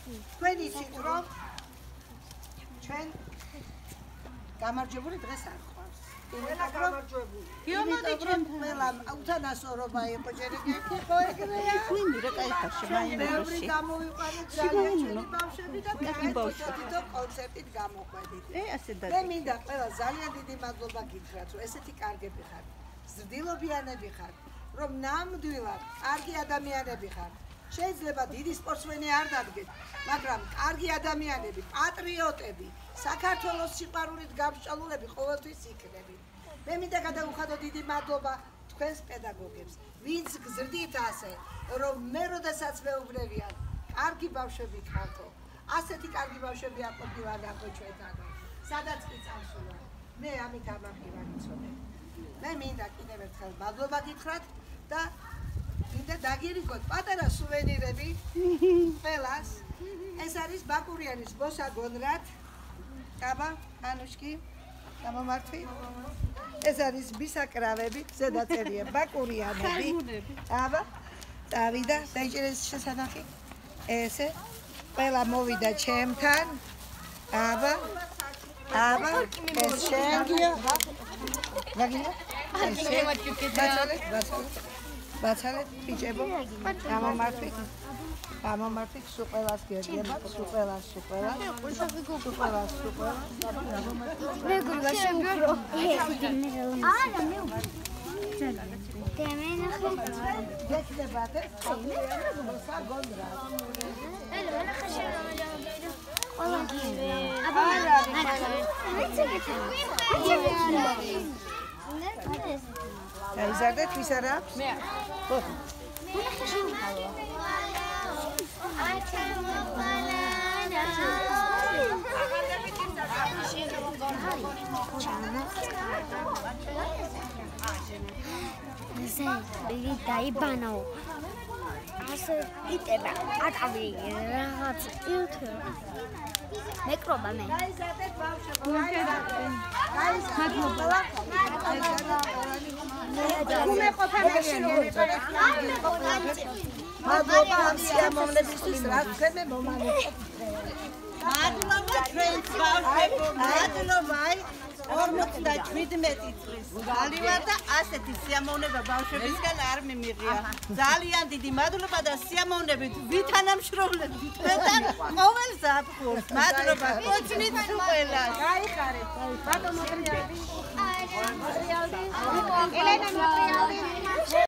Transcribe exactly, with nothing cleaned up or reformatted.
თქვენ იცით რომ ჩვენ გამარჯვებული დღეს არ ხვალს. ყველა გამარჯვებული. გიომადი ჩვენ ყველა უთანასწორობა იყო ჯერეგეთი ხო ეგრეა? ვინ რა кайფაში მაინდა. ბევრი გამოვიყვანეთ ძალიან ჩვენი ბავშვები და კეთილდღეობით კონცერტით გამოყვედით. ე ასე და მე მინდა ყველა ძალიან დიდი მადლობა გითხრათ რომ ესეთი კარგები ხართ. ზრდილობიანები ხართ, რომ ნამდვილად კარგი ადამიანები ხართ. შეიძლება დიდი სპორტსმენი არ დადგეთ, მაგრამ კარგი ადამიანები, პატრიოტები, საქართველოს სიყვარულით გამსჭვალულები ყოველთვის იქნებით. მე მინდა გადავუხადო დიდი მადლობა თქვენს პედაგოგებს, ვინც გზრდით ასე, რომ მე როდესაც მეუბნებიან, კარგი ბავშვები ხართო, ასეთი კარგი ბავშვები აყვდივარ ახლა ჩვენთანო. სადაც კი წავსულა, მე ამით ამაფრინავ ვიცოდე. მე მინდა კიდევ ერთხელ მადლობა გითხრათ და მინდა დაგირიგოთ პატარა სუვენირები ყველას. ეს არის ბაკურიანის ბოსა გონრად. აბა, ანუშკი, გამომართვი. ეს არის ბისაკრავები, ზედაწერია ბაკურიანები. აბა, დავიდა, დაიჭერეს შესანახი. ესე ყველა მოვიდა ჩემთან. აბა, აბა, ეს შენგია. ვაგინა? ბაცალეთ, ბაცალეთ. ბაცალეთ, ბიჭებო, გამომართვით. გამომართვით, სულ ყველას გერგება, სულ ყველას, სულ ყველას. სულ ყველას, სულ ყველას. მე გულგა შემგრო. არა, მე უკვე. დემენახე. გექნებათ ეს ბაკურიანის ბოსა გონრად. ელო, ნახე შემგრო. ყველა გიე. არა, არა. ვიცი, ვიცი. ვიცი. გაიზარდეთ ვის არა? მე არ. ხო. ესე იგი დაიბანო. ასე იტება, ატავი რაღაც ილთო. მეკრობა მე. გაიზარდეთ ბავშვებო, გაიზარდეთ. მადლობა ამ სიამოვნებისთვის, რაც თქვენ მომანეთ. მადლობა თქვენს ბავშვებო, მადლობა ორმოცდაჩვიდმეტი წლის გალი ვარ და ასეთი სიამოვნება ბავშვებისგან არ მიმიღია. ძალიან დიდი მადლობა და სიამოვნებით ვითანამშრომლებით თქვენთან ყოველ ზაფხულს. მადლობა გოცნით ყველას. გაიხარეთ, ბატონო. ელენა მოტრიალდი.